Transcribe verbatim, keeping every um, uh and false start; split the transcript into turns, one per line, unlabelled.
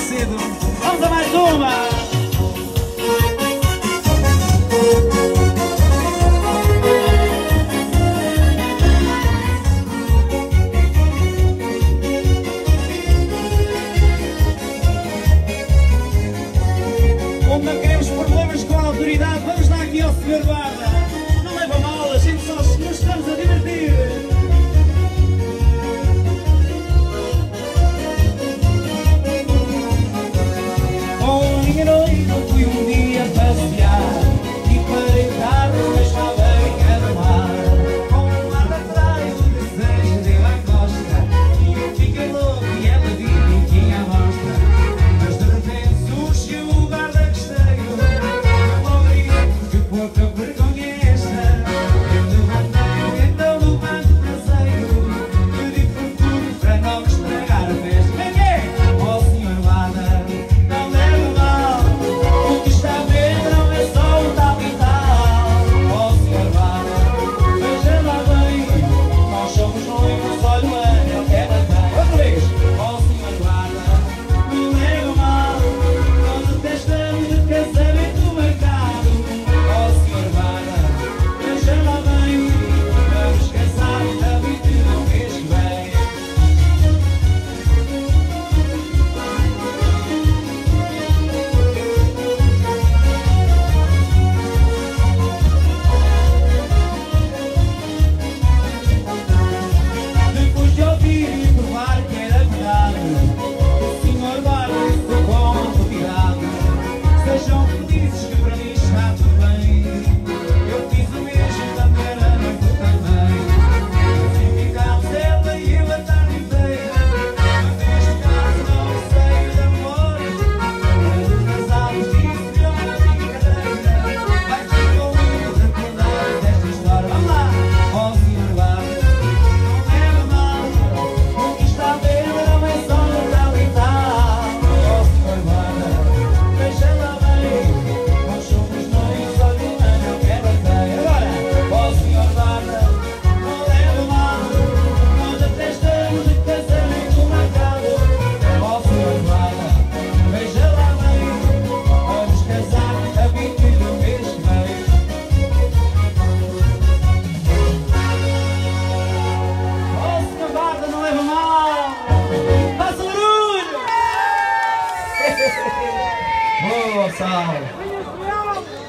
cedo. Vamos a mais uma! Onde não queremos problemas com a autoridade, vamos dar aqui ao senhor guarda. Não leva mal, a gente só nos estamos a divertir. Com a minha noiva fui um dia passear e parei o carro, mas estava em armar. Com um guarda atrás, o desejo deu à costa e eu fiquei louco e ela vive e tinha a mostra. Mas de repente surgiu o guarda que esteio. Eu ouvi que pouca vergonha é esta. Eu levantei então no banco traseiro, pedi por tudo para não estragar a festa. Vem aqui, ó senhor guarda, não leve mal, o que está a ver não é só o tal e tal. Ó senhor guarda, veja lá bem, nós somos noivos, olha o anel que é bacana. Outra vez, ó senhor guarda, não leve mal, nós até estamos de casamento marcado. Ó senhor guarda, veja lá bem, vamos casar a vinte do mês que vem. Depois de ouvir e provar que era verdade, o senhor guarda disse com autoridade: sejam felizes que para mim está tudo bem. Eu fiz o mesmo da minha noiva também. Assim ficámos ela e eu a tarde inteira. Mas neste caso não receio de amor. Mas os casados disse eu uma brincadeira. Vai ter comigo recordar desta história. Vamos lá, ó senhor guarda, não leva mal, o que está a ver não é só o tal e tal. Ó senhor guarda, veja lá bem, nós somos noivos, olha o anel que é bacana. Agora, ó senhor guarda, não leva mal, nós até estamos de casamento marcado. Ó senhor guarda, veja lá bem, vamos casar a vinte do mês que vem. Ó senhor guarda, não leva mal, faça barulho! Boa, Sal!